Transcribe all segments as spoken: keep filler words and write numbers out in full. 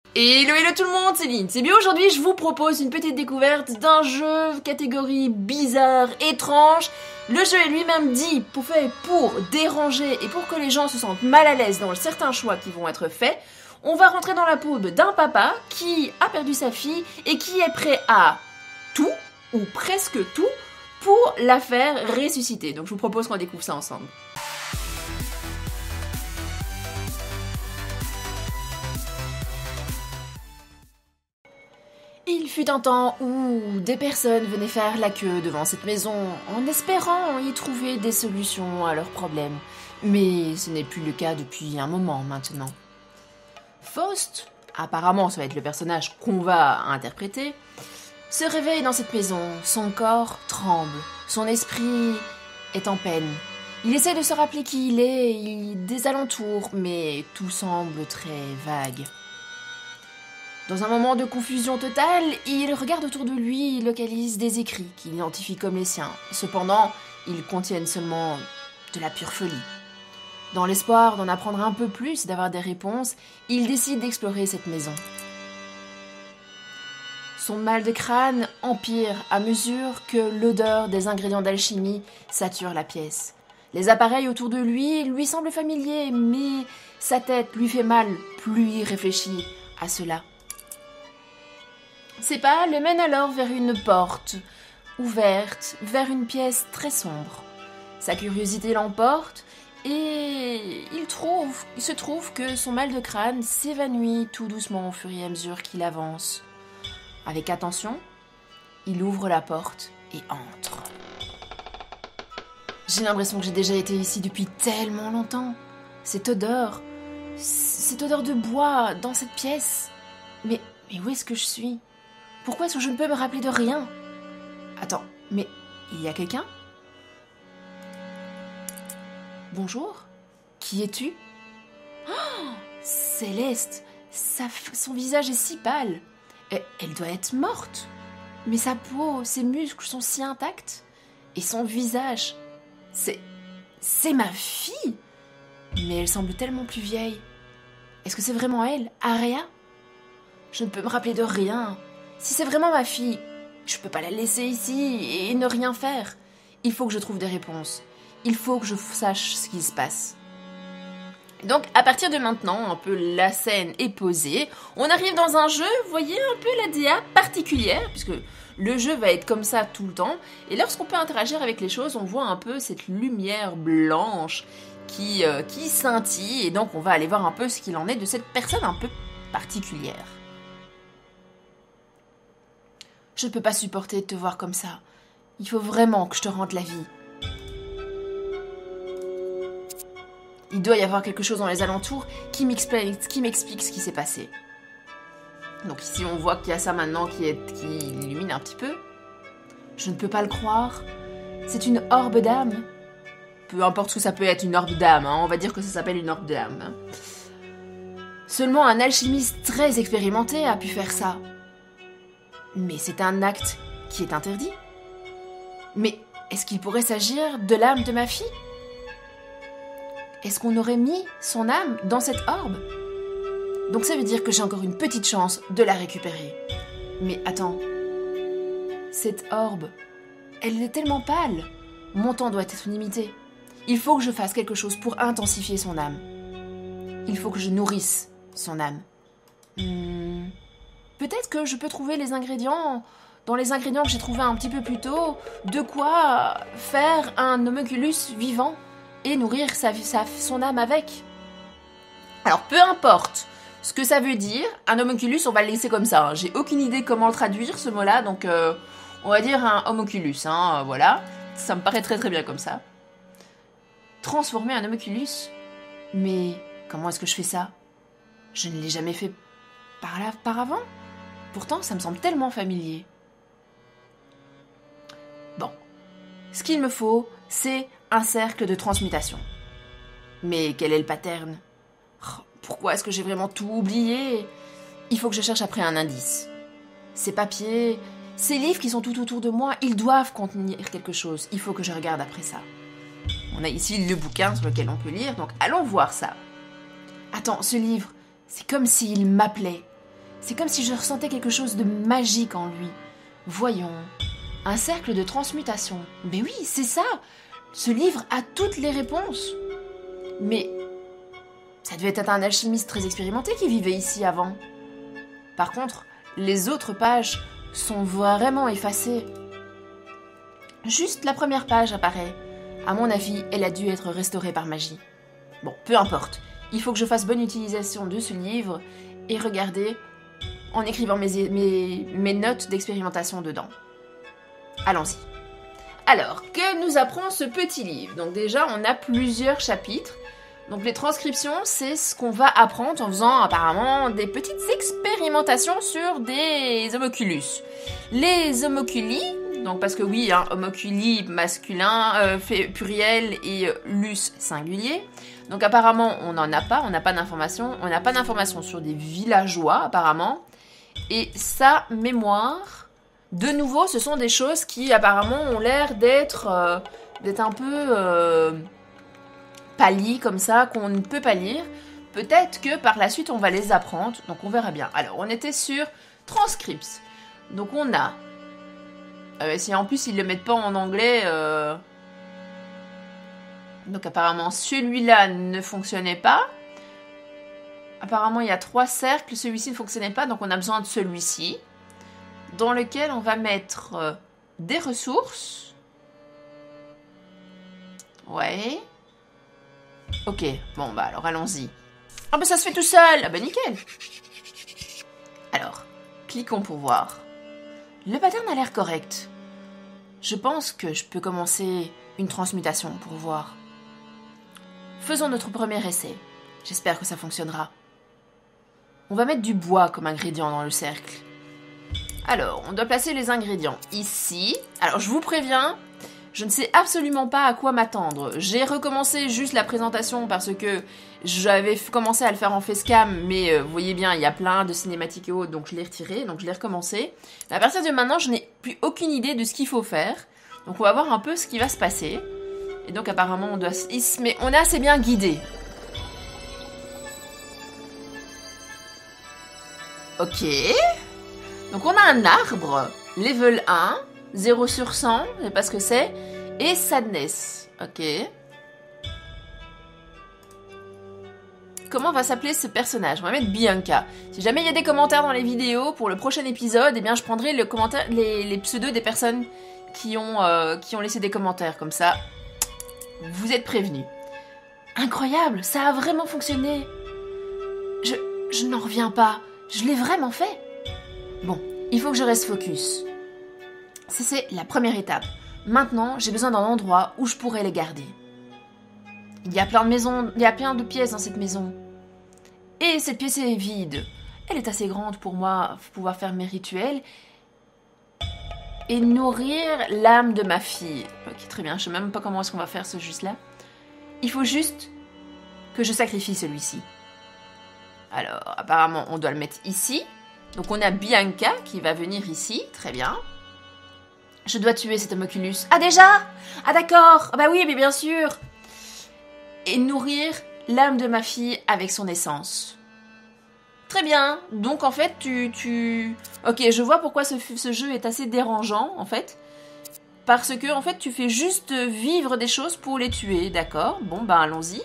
Hello hello tout le monde, c'est Lynn. C'est bien, aujourd'hui je vous propose une petite découverte d'un jeu catégorie bizarre, étrange. Le jeu est lui-même dit pour faire pour déranger et pour que les gens se sentent mal à l'aise dans certains choix qui vont être faits. On va rentrer dans la peau d'un papa qui a perdu sa fille et qui est prêt à tout, ou presque tout, pour la faire ressusciter. Donc je vous propose qu'on découvre ça ensemble. Il fut un temps où des personnes venaient faire la queue devant cette maison en espérant y trouver des solutions à leurs problèmes. Mais ce n'est plus le cas depuis un moment maintenant. Faust, apparemment ça va être le personnage qu'on va interpréter, se réveille dans cette maison, son corps tremble, son esprit est en peine. Il essaie de se rappeler qui il est, il, des alentours, mais tout semble très vague. Dans un moment de confusion totale, il regarde autour de lui, il localise des écrits qu'il identifie comme les siens. Cependant, ils contiennent seulement de la pure folie. Dans l'espoir d'en apprendre un peu plus et d'avoir des réponses, il décide d'explorer cette maison. Son mal de crâne empire à mesure que l'odeur des ingrédients d'alchimie sature la pièce. Les appareils autour de lui lui semblent familiers, mais sa tête lui fait mal plus il réfléchit à cela. Ses pas le mènent alors vers une porte ouverte, vers une pièce très sombre. Sa curiosité l'emporte et il, trouve, il se trouve que son mal de crâne s'évanouit tout doucement au fur et à mesure qu'il avance. Avec attention, il ouvre la porte et entre. J'ai l'impression que j'ai déjà été ici depuis tellement longtemps. Cette odeur, cette odeur de bois dans cette pièce. Mais, mais où est-ce que je suis ? Pourquoi est-ce que je ne peux me rappeler de rien ? Attends, mais il y a quelqu'un ? Bonjour ? Qui es-tu ? Oh, Céleste, sa, son visage est si pâle. Elle, elle doit être morte. Mais sa peau, ses muscles sont si intacts. Et son visage, c'est... c'est ma fille ! Mais elle semble tellement plus vieille. Est-ce que c'est vraiment elle, Aria ? Je ne peux me rappeler de rien. Si c'est vraiment ma fille, je peux pas la laisser ici et ne rien faire. Il faut que je trouve des réponses. Il faut que je sache ce qui se passe. Donc, à partir de maintenant, un peu la scène est posée. On arrive dans un jeu, vous voyez, un peu la D A particulière, puisque le jeu va être comme ça tout le temps. Et lorsqu'on peut interagir avec les choses, on voit un peu cette lumière blanche qui, euh, qui scintille. Et donc, on va aller voir un peu ce qu'il en est de cette personne un peu particulière. Je ne peux pas supporter de te voir comme ça. Il faut vraiment que je te rende la vie. Il doit y avoir quelque chose dans les alentours qui m'explique, qui m'explique ce qui s'est passé. Donc ici, on voit qu'il y a ça maintenant qui, est, qui illumine un petit peu. Je ne peux pas le croire. C'est une orbe d'âme. Peu importe ce que ça peut être, une orbe d'âme. Hein. On va dire que ça s'appelle une orbe d'âme. Hein. Seulement un alchimiste très expérimenté a pu faire ça. Mais c'est un acte qui est interdit. Mais est-ce qu'il pourrait s'agir de l'âme de ma fille ? Est-ce qu'on aurait mis son âme dans cette orbe ? Donc ça veut dire que j'ai encore une petite chance de la récupérer. Mais attends, cette orbe, elle est tellement pâle. Mon temps doit être limité. Il faut que je fasse quelque chose pour intensifier son âme. Il faut que je nourrisse son âme. Hmm... Peut-être que je peux trouver les ingrédients, dans les ingrédients que j'ai trouvés un petit peu plus tôt, de quoi faire un homunculus vivant et nourrir sa, sa, son âme avec. Alors, peu importe ce que ça veut dire, un homunculus, on va le laisser comme ça. Hein. J'ai aucune idée comment le traduire, ce mot-là, donc euh, on va dire un homunculus, hein, voilà. Ça me paraît très très bien comme ça. Transformer un homunculus ? Mais comment est-ce que je fais ça ? Je ne l'ai jamais fait par là, par avant ? Pourtant, ça me semble tellement familier. Bon, ce qu'il me faut, c'est un cercle de transmutation. Mais quel est le pattern ? Oh, pourquoi est-ce que j'ai vraiment tout oublié ? Il faut que je cherche après un indice. Ces papiers, ces livres qui sont tout autour de moi, ils doivent contenir quelque chose. Il faut que je regarde après ça. On a ici le bouquin sur lequel on peut lire, donc allons voir ça. Attends, ce livre, c'est comme s'il m'appelait. C'est comme si je ressentais quelque chose de magique en lui. Voyons, un cercle de transmutation. Mais oui, c'est ça. Ce livre a toutes les réponses. Mais ça devait être un alchimiste très expérimenté qui vivait ici avant. Par contre, les autres pages sont vraiment effacées. Juste la première page apparaît. À mon avis, elle a dû être restaurée par magie. Bon, peu importe. Il faut que je fasse bonne utilisation de ce livre et regarder en écrivant mes, mes, mes notes d'expérimentation dedans. Allons-y. Alors, que nous apprend ce petit livre? Donc déjà, on a plusieurs chapitres. Donc les transcriptions, c'est ce qu'on va apprendre en faisant apparemment des petites expérimentations sur des homoculus. Les homoculi, donc parce que oui, hein, homoculi masculin, euh, fait pluriel et euh, lus singulier. Donc apparemment, on n'en a pas, on n'a pas d'informations. On n'a pas d'informations sur des villageois apparemment. Et sa mémoire, de nouveau, ce sont des choses qui apparemment ont l'air d'être euh, d'être un peu... Euh, pas lits comme ça, qu'on ne peut pas lire. Peut-être que par la suite, on va les apprendre. Donc, on verra bien. Alors, on était sur transcripts. Donc, on a... Euh, si en plus, ils ne le mettent pas en anglais... Euh... Donc, apparemment, celui-là ne fonctionnait pas. Apparemment, il y a trois cercles. Celui-ci ne fonctionnait pas. Donc, on a besoin de celui-ci. Dans lequel on va mettre euh, des ressources. Ouais... Ok, bon bah alors allons-y. Ah bah ça se fait tout seul. Ah bah nickel. Alors, cliquons pour voir. Le pattern a l'air correct. Je pense que je peux commencer une transmutation pour voir. Faisons notre premier essai. J'espère que ça fonctionnera. On va mettre du bois comme ingrédient dans le cercle. Alors, on doit placer les ingrédients ici. Alors, je vous préviens... Je ne sais absolument pas à quoi m'attendre. J'ai recommencé juste la présentation parce que j'avais commencé à le faire en facecam, mais euh, vous voyez bien, il y a plein de cinématiques et autres, donc je l'ai retiré, donc je l'ai recommencé. Mais à partir de maintenant, je n'ai plus aucune idée de ce qu'il faut faire. Donc on va voir un peu ce qui va se passer. Et donc apparemment, on doit... Mais on est assez bien guidé. Ok. Donc on a un arbre, level un. zéro sur cent, je sais pas ce que c'est. Et Sadness. Ok. Comment va s'appeler ce personnage? On va mettre Bianca. Si jamais il y a des commentaires dans les vidéos pour le prochain épisode, eh bien je prendrai le commentaire, les, les pseudos des personnes qui ont, euh, qui ont laissé des commentaires. Comme ça, vous êtes prévenus. Incroyable, ça a vraiment fonctionné. Je, je n'en reviens pas. Je l'ai vraiment fait. Bon, il faut que je reste focus. C'est la première étape. Maintenant, j'ai besoin d'un endroit où je pourrais les garder. Il y a plein de maisons, il y a plein de pièces dans cette maison. Et cette pièce est vide. Elle est assez grande pour moi pour pouvoir faire mes rituels et nourrir l'âme de ma fille. Ok, très bien. Je sais même pas comment est-ce qu'on va faire ce juste-là. Il faut juste que je sacrifie celui-ci. Alors, apparemment, on doit le mettre ici. Donc, on a Bianca qui va venir ici. Très bien. Je dois tuer cet homoculus. Ah déjà? Ah d'accord. Ah bah oui, mais bien sûr. Et nourrir l'âme de ma fille avec son essence. Très bien. Donc en fait, tu... tu... Ok, je vois pourquoi ce, ce jeu est assez dérangeant, en fait. Parce que, en fait, tu fais juste vivre des choses pour les tuer, d'accord? Bon, bah allons-y.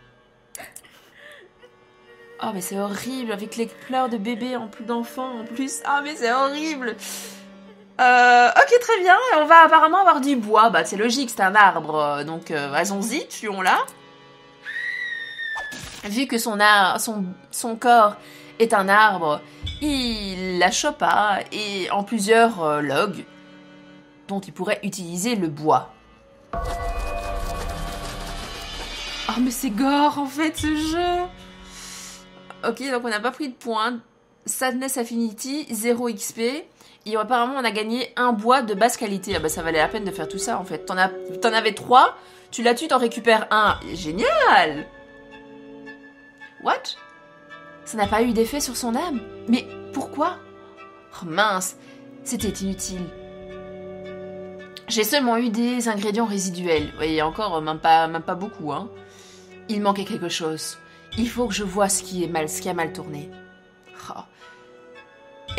Oh, mais c'est horrible, avec les pleurs de bébé en plus d'enfants, en plus. Ah, mais c'est horrible. Euh, ok, très bien. On va apparemment avoir du bois. Bah, c'est logique, c'est un arbre. Donc, euh, allons-y, tuons-la. Vu que son, ar son, son corps est un arbre, il la chopa et en plusieurs euh, logs dont il pourrait utiliser le bois. Oh, mais c'est gore, en fait, ce jeu. Ok, donc on n'a pas pris de points. Sadness Affinity, zéro X P. Et apparemment, on a gagné un bois de basse qualité. Ah bah, ça valait la peine de faire tout ça, en fait. T'en as, t'en avais trois, tu la tues, t'en récupères un. Génial! What? Ça n'a pas eu d'effet sur son âme? Mais pourquoi? Oh mince, c'était inutile. J'ai seulement eu des ingrédients résiduels. Vous voyez, encore, même pas, même pas beaucoup, hein. Il manquait quelque chose. Il faut que je vois ce qui est mal, ce qui a mal tourné. Oh.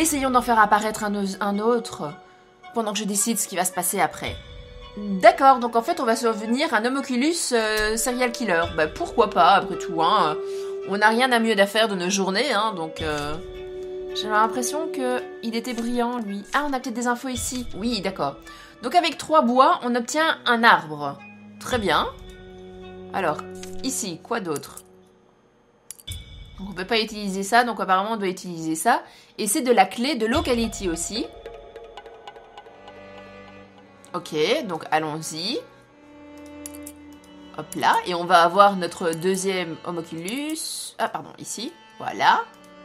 Essayons d'en faire apparaître un, un autre pendant que je décide ce qui va se passer après. D'accord, donc en fait on va survenir un homoculus euh, serial killer. Bah pourquoi pas, après tout, hein. On n'a rien à mieux à faire de nos journées, hein, donc... Euh... J'ai l'impression qu'il était brillant, lui. Ah, on a peut-être des infos ici. Oui, d'accord. Donc avec trois bois, on obtient un arbre. Très bien. Alors, ici, quoi d'autre? Donc on peut pas utiliser ça, donc apparemment on doit utiliser ça. Et c'est de la clé de locality aussi. Ok, donc allons-y. Hop là, et on va avoir notre deuxième homoculus. Ah, pardon, ici. Voilà.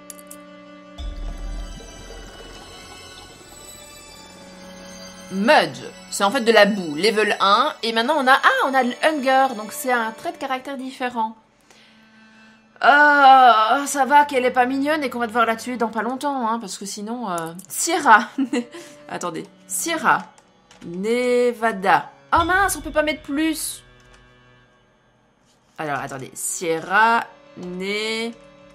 Mud, c'est en fait de la boue, level un. Et maintenant on a... Ah, on a le hunger, donc c'est un trait de caractère différent. Euh, ça va qu'elle est pas mignonne et qu'on va devoir la tuer dans pas longtemps, hein, parce que sinon... Euh... Sierra. Attendez. Sierra. Nevada. Oh mince, on peut pas mettre plus. Alors, attendez. Sierra. Neva.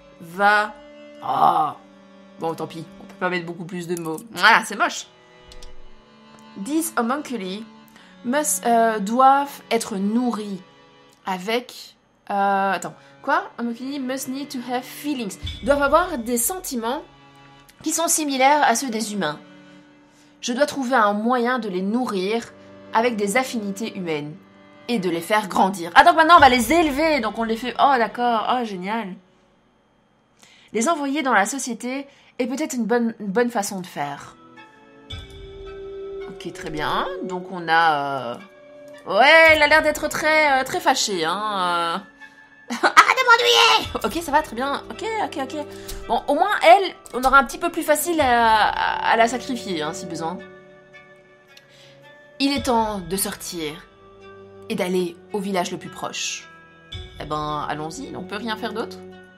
Oh. Bon, tant pis. On peut pas mettre beaucoup plus de mots. Voilà, c'est moche. These homunculi must, euh, doivent être nourris avec... Euh, attends. Quoi? Homunculi must need to have feelings. Doivent avoir des sentiments qui sont similaires à ceux des humains. Je dois trouver un moyen de les nourrir avec des affinités humaines et de les faire grandir. Ah, donc maintenant on va les élever, donc on les fait... Oh, d'accord, oh, génial. Les envoyer dans la société est peut-être une bonne, une bonne façon de faire. Ok, très bien. Donc on a... Euh... Ouais, elle a l'air d'être très, euh, très fâchée, hein. Euh... Arrête de m'ennuyer. Ok, ça va, très bien. Ok, ok, ok. Bon, au moins, elle, on aura un petit peu plus facile à, à, à la sacrifier, hein, si besoin. Il est temps de sortir et d'aller au village le plus proche. Eh ben, allons-y, on peut rien faire d'autre.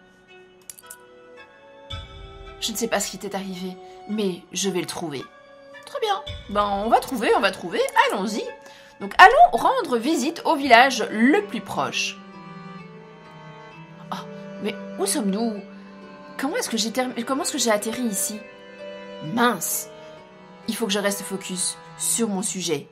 Je ne sais pas ce qui t'est arrivé, mais je vais le trouver. Très bien. Ben, on va trouver, on va trouver. Allons-y. Donc, allons rendre visite au village le plus proche. Oh, mais où sommes-nous? Comment est-ce que j'ai ter... Comment est-ce que j'ai atterri ici? Mince. Il faut que je reste focus sur mon sujet.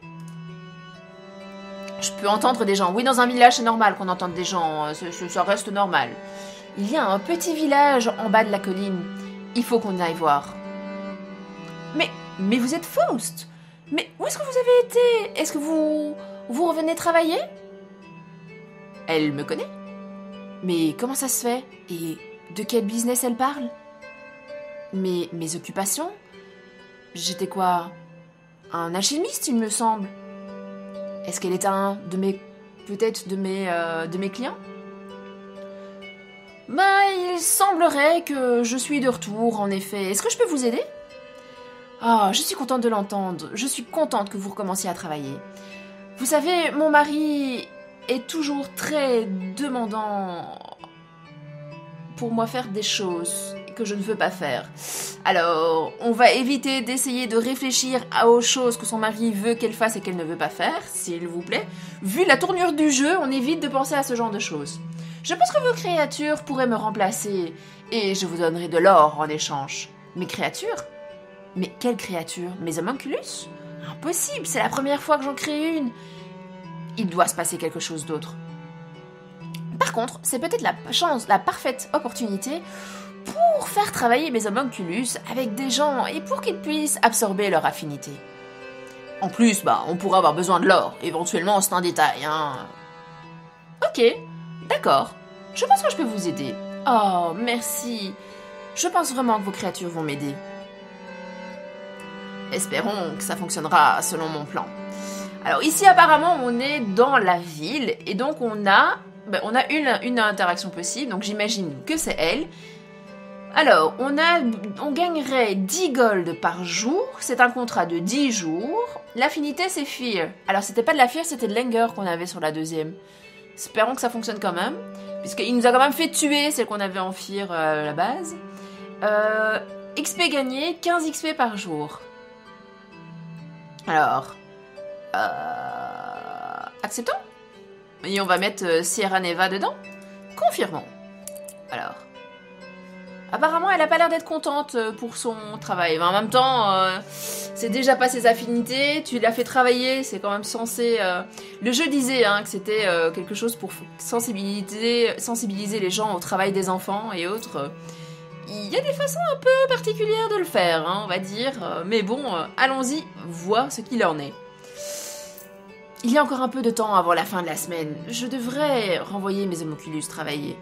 Je peux entendre des gens. Oui, dans un village, c'est normal qu'on entende des gens. Ça reste normal. Il y a un petit village en bas de la colline. Il faut qu'on aille voir. Mais, mais vous êtes Faust. Mais où est-ce que vous avez été? Est-ce que vous, vous revenez travailler? Elle me connaît. Mais comment ça se fait? Et de quel business elle parle? Mes, mes occupations? J'étais quoi? Un alchimiste, il me semble. Est-ce qu'elle est un de mes... peut-être de mes, euh, de mes clients? Bah, il semblerait que je suis de retour, en effet. Est-ce que je peux vous aider? Ah, oh, je suis contente de l'entendre. Je suis contente que vous recommenciez à travailler. Vous savez, mon mari est toujours très demandant pour moi faire des choses que je ne veux pas faire. Alors, on va éviter d'essayer de réfléchir aux choses que son mari veut qu'elle fasse et qu'elle ne veut pas faire, s'il vous plaît. Vu la tournure du jeu, on évite de penser à ce genre de choses. Je pense que vos créatures pourraient me remplacer et je vous donnerai de l'or en échange. Mes créatures? Mais quelle créature? Mes homunculus? Impossible, c'est la première fois que j'en crée une. Il doit se passer quelque chose d'autre. Par contre, c'est peut-être la chance, la parfaite opportunité pour faire travailler mes homunculus avec des gens et pour qu'ils puissent absorber leur affinité. En plus, bah, on pourra avoir besoin de l'or. Éventuellement, c'est un détail, hein. Ok, d'accord. Je pense que je peux vous aider. Oh, merci. Je pense vraiment que vos créatures vont m'aider. Espérons que ça fonctionnera selon mon plan. Alors ici, apparemment, on est dans la ville et donc on a, ben, on a une, une interaction possible. Donc j'imagine que c'est elle. Alors, on, a, on gagnerait dix gold par jour. C'est un contrat de dix jours. L'affinité, c'est Fear. Alors, c'était pas de la Fear, c'était de l'Anger qu'on avait sur la deuxième. Espérons que ça fonctionne quand même. Puisqu'il nous a quand même fait tuer celle qu'on avait en Fear euh, à la base. Euh, X P gagné, quinze X P par jour. Alors, euh, acceptons. Et on va mettre euh, Sierra Neva dedans. Confirmons. Alors, Apparemment, elle a pas l'air d'être contente pour son travail. En même temps, euh, c'est déjà pas ses affinités, tu l'as fait travailler, c'est quand même censé... Euh... Le jeu disait hein, que c'était euh, quelque chose pour sensibiliser, sensibiliser les gens au travail des enfants et autres. Il y a des façons un peu particulières de le faire, hein, on va dire. Mais bon, euh, allons-y, voir ce qu'il en est. Il y a encore un peu de temps avant la fin de la semaine. Je devrais renvoyer mes homunculus travailler.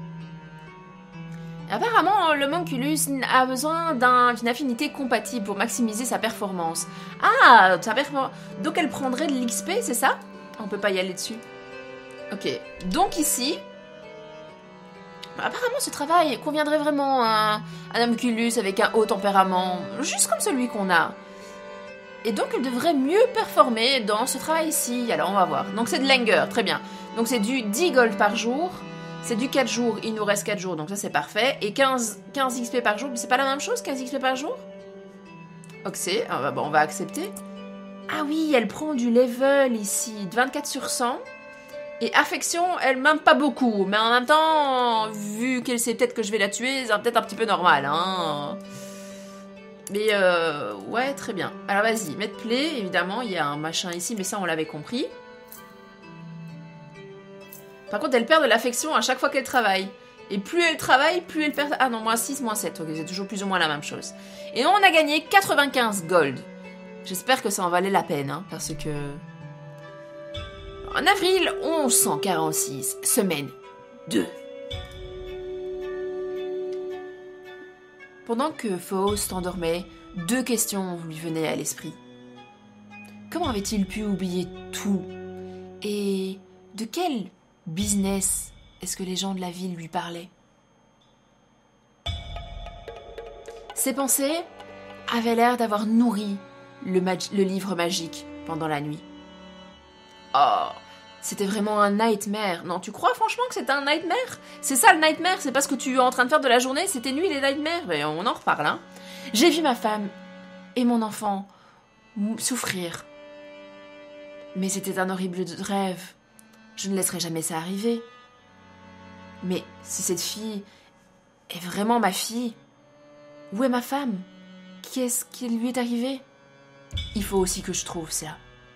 Apparemment, le homunculus a besoin d'un, d'une affinité compatible pour maximiser sa performance. Ah, sa performance. Donc elle prendrait de l'X P, c'est ça? On peut pas y aller dessus. Ok, donc ici... Apparemment, ce travail conviendrait vraiment à un, un homunculus avec un haut tempérament, juste comme celui qu'on a. Et donc, elle devrait mieux performer dans ce travail-ci. Alors, on va voir. Donc, c'est de Langer, très bien. Donc, c'est du dix gold par jour. C'est du quatre jours, il nous reste quatre jours, donc ça c'est parfait. Et quinze, quinze X P par jour, c'est pas la même chose, quinze X P par jour? Ok, ah bah bon, on va accepter. Ah oui, elle prend du level ici, vingt-quatre sur cent. Et affection, elle m'aime pas beaucoup. Mais en même temps, vu qu'elle sait peut-être que je vais la tuer, c'est peut-être un petit peu normal, hein. Mais euh, ouais, très bien. Alors vas-y, mettre play, évidemment, il y a un machin ici, mais ça on l'avait compris. Par contre, elle perd de l'affection à chaque fois qu'elle travaille. Et plus elle travaille, plus elle perd... Ah non, moins six, moins sept. Ok, c'est toujours plus ou moins la même chose. Et on a gagné quatre-vingt-quinze gold. J'espère que ça en valait la peine, hein, parce que... En avril onze cent quarante-six, semaine deux. Pendant que Faust endormait, deux questions lui venaient à l'esprit. Comment avait-il pu oublier tout? Et de quel business est-ce que les gens de la ville lui parlaient? Ses pensées avaient l'air d'avoir nourri le, le livre magique pendant la nuit. Oh, c'était vraiment un nightmare. Non, tu crois franchement que c'était un nightmare? C'est ça le nightmare, c'est pas ce que tu es en train de faire de la journée, c'était nuit les nightmares. Mais on en reparle, hein. J'ai vu ma femme et mon enfant souffrir. Mais c'était un horrible rêve. Je ne laisserai jamais ça arriver. Mais si cette fille est vraiment ma fille, où est ma femme? Qu'est-ce qui lui est arrivé? Il faut aussi que je trouve ça.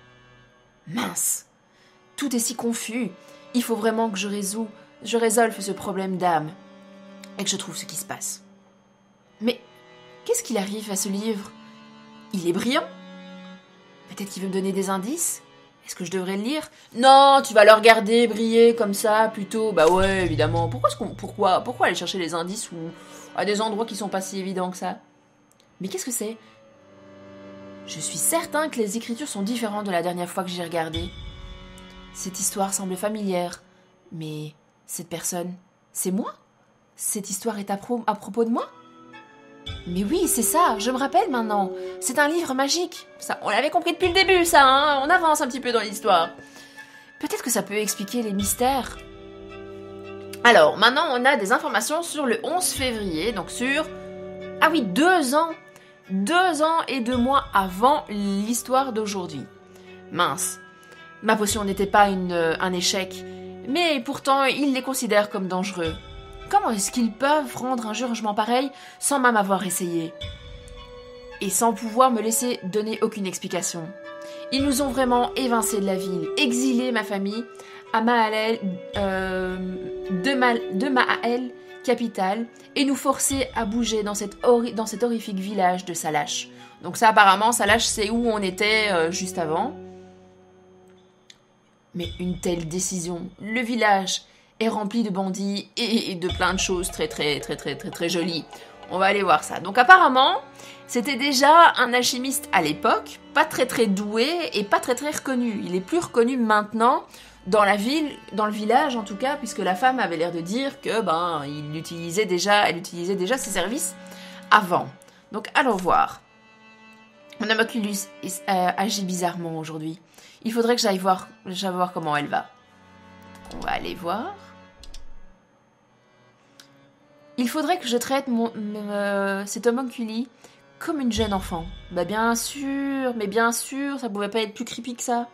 Mince, tout est si confus. Il faut vraiment que je résous, je résolve ce problème d'âme et que je trouve ce qui se passe. Mais qu'est-ce qu'il arrive à ce livre? Il est brillant. Peut-être qu'il veut me donner des indices. Est-ce que je devrais le lire? Non, tu vas le regarder briller comme ça, plutôt. Bah ouais, évidemment. Pourquoi, est-ce qu'on, pourquoi, pourquoi aller chercher les indices ou à des endroits qui sont pas si évidents que ça? Mais qu'est-ce que c'est? Je suis certain que les écritures sont différentes de la dernière fois que j'ai regardé. Cette histoire semble familière. Mais cette personne, c'est moi? Cette histoire est à, pro- à propos de moi? Mais oui, c'est ça, je me rappelle maintenant. C'est un livre magique. Ça, on l'avait compris depuis le début, ça, hein. On avance un petit peu dans l'histoire. Peut-être que ça peut expliquer les mystères. Alors, maintenant, on a des informations sur le onze février, donc sur... Ah oui, deux ans. Deux ans et deux mois avant l'histoire d'aujourd'hui. Mince. Ma potion n'était pas une, un échec, mais pourtant, ils les considèrent comme dangereux. Comment est-ce qu'ils peuvent rendre un jugement pareil sans même avoir essayé? Et sans pouvoir me laisser donner aucune explication. Ils nous ont vraiment évincés de la ville, exilé ma famille à Mahalel, euh, de, Ma, de Mahalel, capitale, et nous forcer à bouger dans, cette hori- dans cet horrifique village de Salash. Donc ça, apparemment, Salash, c'est où on était euh, juste avant. Mais une telle décision, le village est rempli de bandits et de plein de choses très très très très très très jolies. On va aller voir ça. Donc apparemment, c'était déjà un alchimiste à l'époque, pas très très doué et pas très très reconnu. Il est plus reconnu maintenant dans la ville, dans le village en tout cas, puisque la femme avait l'air de dire que ben il utilisait déjà, elle utilisait déjà ses services avant. Donc allons voir. Mon homunculus euh, agit bizarrement aujourd'hui. Il faudrait que j'aille voir, j'aille voir comment elle va. Donc on va aller voir. Il faudrait que je traite mon, euh, cet homunculi comme une jeune enfant. Bah bien sûr, mais bien sûr, ça pouvait pas être plus creepy que ça.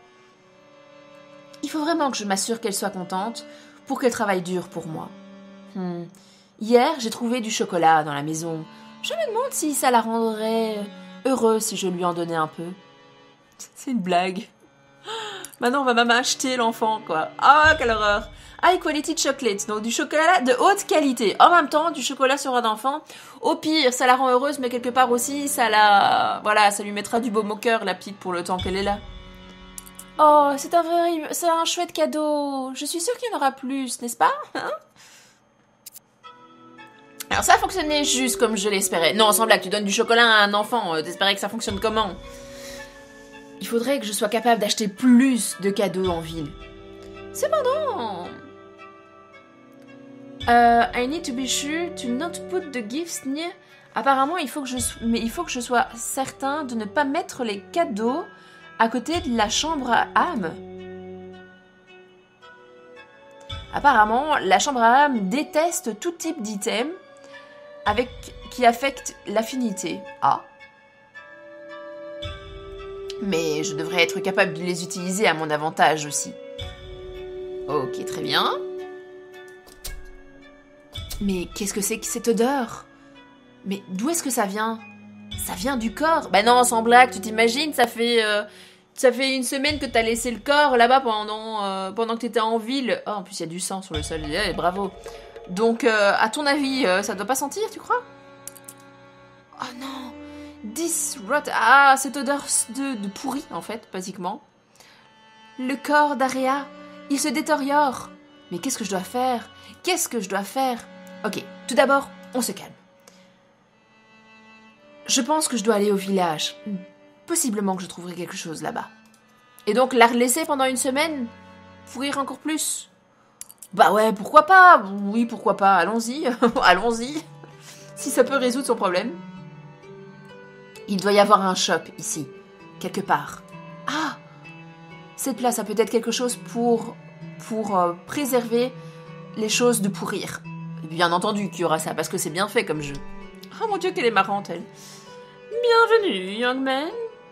Il faut vraiment que je m'assure qu'elle soit contente pour qu'elle travaille dur pour moi. Hmm. Hier, j'ai trouvé du chocolat dans la maison. Je me demande si ça la rendrait heureuse si je lui en donnais un peu. C'est une blague. Maintenant, on va même acheter l'enfant, quoi. Ah, quelle horreur. High quality chocolate, donc du chocolat de haute qualité. En même temps, du chocolat sur un enfant. Au pire, ça la rend heureuse, mais quelque part aussi, ça la... Voilà, ça lui mettra du baume au cœur, la petite, pour le temps qu'elle est là. Oh, c'est un vrai... c'est un chouette cadeau. Je suis sûre qu'il y en aura plus, n'est-ce pas? Hein? Alors ça a fonctionné juste comme je l'espérais. Non, sans blague, tu donnes du chocolat à un enfant, euh, t'espérais que ça fonctionne comment? Il faudrait que je sois capable d'acheter plus de cadeaux en ville. Cependant... Uh, I need to be sure to not put the gifts near... Apparemment, il faut que je so... mais il faut que je sois certain de ne pas mettre les cadeaux à côté de la chambre à âme. Apparemment, la chambre à âme déteste tout type d'item avec qui affecte l'affinité. Ah. Mais je devrais être capable de les utiliser à mon avantage aussi. Ok, très bien. Mais qu'est-ce que c'est que cette odeur? Mais d'où est-ce que ça vient? Ça vient du corps? Bah non, sans blague, tu t'imagines, ça fait... Euh, ça fait une semaine que t'as laissé le corps là-bas pendant, euh, pendant que t'étais en ville. Oh, en plus, il y a du sang sur le sol. Eh, bravo. Donc, euh, à ton avis, euh, ça doit pas sentir, tu crois? Oh non! This rot... Ah, cette odeur de, de pourri, en fait, basiquement. Le corps d'Aria, il se détériore. Mais qu'est-ce que je dois faire? Qu'est-ce que je dois faire? Ok, tout d'abord, on se calme. Je pense que je dois aller au village. Possiblement que je trouverai quelque chose là-bas. Et donc, la laisser pendant une semaine? Pourrir encore plus? Bah ouais, pourquoi pas? Oui, pourquoi pas? Allons-y, allons-y. Si ça peut résoudre son problème. Il doit y avoir un shop ici, quelque part. Ah! Cette place a peut-être quelque chose pour, pour euh, préserver les choses de pourrir. Bien entendu qu'il y aura ça, parce que c'est bien fait comme jeu. Oh mon Dieu, qu'elle est marrante, elle. Bienvenue, young man.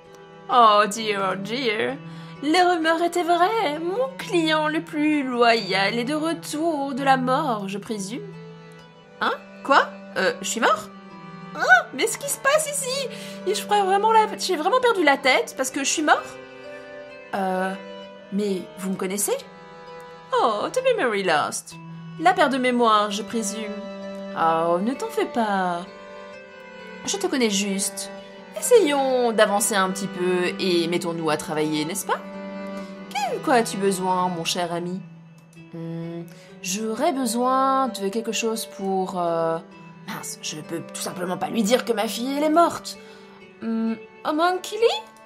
Oh dear, oh dear. Les rumeurs étaient vraies. Mon client le plus loyal est de retour de la mort, je présume. Hein? Quoi? Euh, je suis mort? Hein? Mais ce qui se passe ici? Je crois vraiment la... J'ai vraiment perdu la tête parce que je suis mort? Euh... Mais vous me connaissez? Oh, to be very lost. La perte de mémoire, je présume. Oh, ne t'en fais pas. Je te connais juste. Essayons d'avancer un petit peu et mettons-nous à travailler, n'est-ce pas? De quoi as-tu besoin, mon cher ami? hmm, J'aurais besoin de quelque chose pour... Euh... Mince, je peux tout simplement pas lui dire que ma fille, elle est morte. Hmm, Homunculi?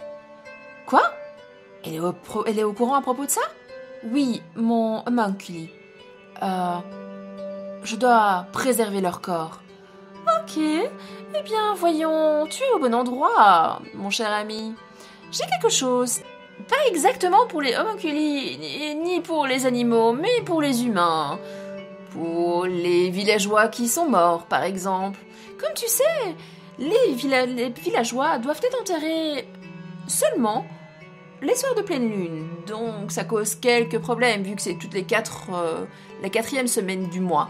Quoi? Elle est, au pro... elle est au courant à propos de ça? Oui, mon Homunculi. Euh... Je dois préserver leur corps. Ok, eh bien, voyons, tu es au bon endroit, mon cher ami. J'ai quelque chose, pas exactement pour les homunculi, ni, ni pour les animaux, mais pour les humains. Pour les villageois qui sont morts, par exemple. Comme tu sais, les, villa- les villageois doivent être enterrés seulement les soirs de pleine lune. Donc, ça cause quelques problèmes, vu que c'est toutes les quatre, euh, la quatrième semaine du mois.